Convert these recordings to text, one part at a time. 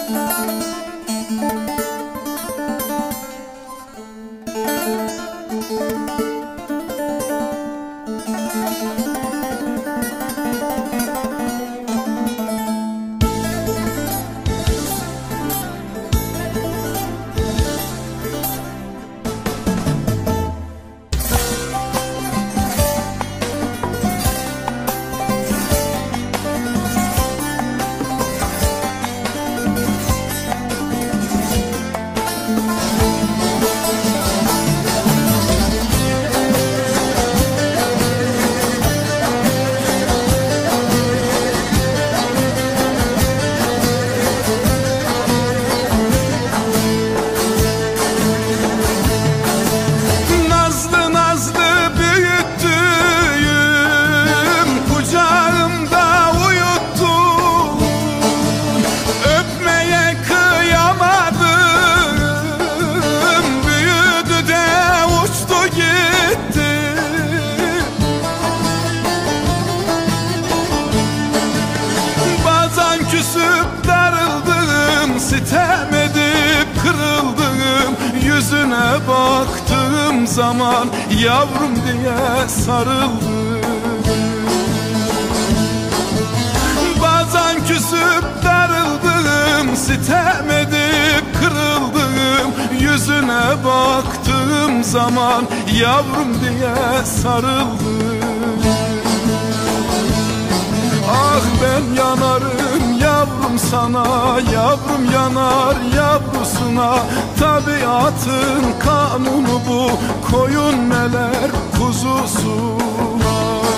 Küsüp darıldım, sitem edip kırıldım. Yüzüne baktığım zaman yavrum diye sarıldım. Bazen küsüp darıldım, sitem edip kırıldım. Yüzüne baktığım zaman yavrum diye sarıldım. Ah ben yanarım yavrum sana, yavrum yanar yavrusuna. Tabiatın kanunu bu, koyun meler kuzusuna.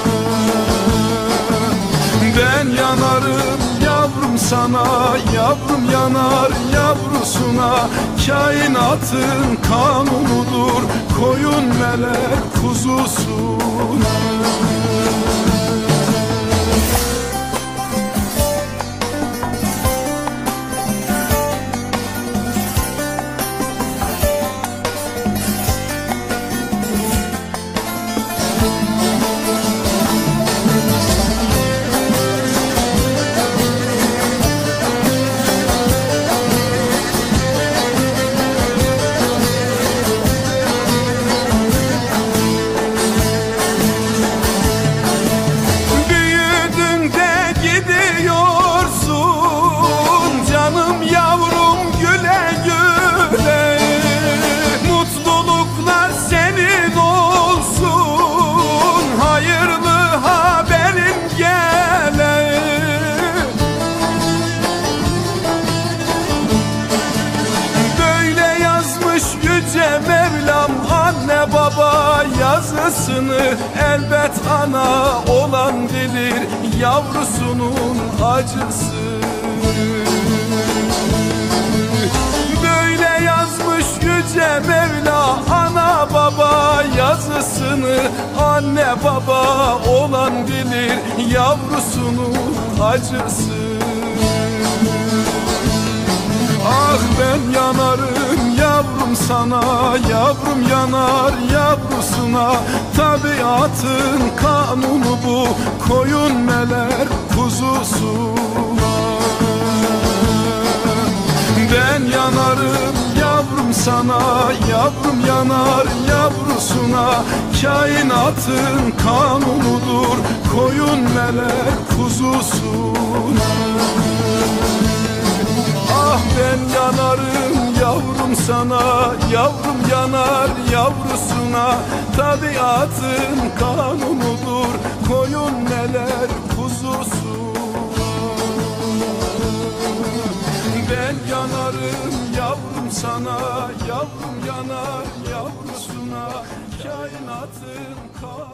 Ben yanarım yavrum sana, yavrum yanar yavrusuna. Kainatın kanunudur, koyun meler kuzusuna. Mevlam anne baba yazısını elbet ana olan bilir yavrusunun acısı. Böyle yazmış yüce Mevla ana baba yazısını, anne baba olan bilir yavrusunun acısı. Ah ben yanarım yavrum sana, yavrum yanar yavrusuna. Tabiatın kanunu bu, koyun meler kuzusuna. Ben yanarım yavrum sana, yavrum yanar yavrusuna. Kainatın kanunudur, koyun meler kuzusuna. Ah ben yanarım yavrum sana, yavrum yanar yavrusuna. Tabiatın kanunudur, koyun neler kuzusuna. Ben yanarım yavrum sana, yavrum yanar yavrusuna. Kainatın kanunudur.